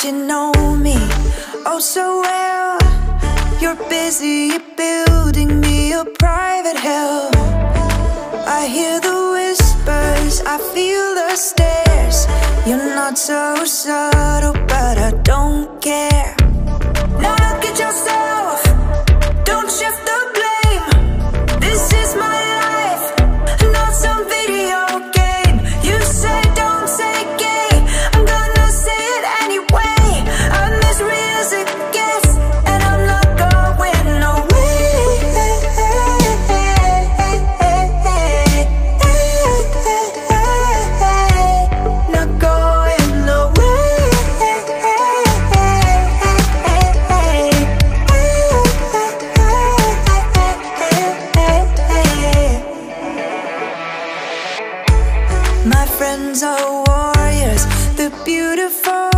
that you know me oh so well. You're busy building me a private hell. I hear the whispers, I feel the stares. You're not so subtle, but I don't care. Now look at yourself, don't shift the blame. This is my life, not some video game. You say don't say gay, I'm gonna say it anyway. I'm as real as it gets, and I'm not going away. Not going away. My friends are warriors, they're beautiful.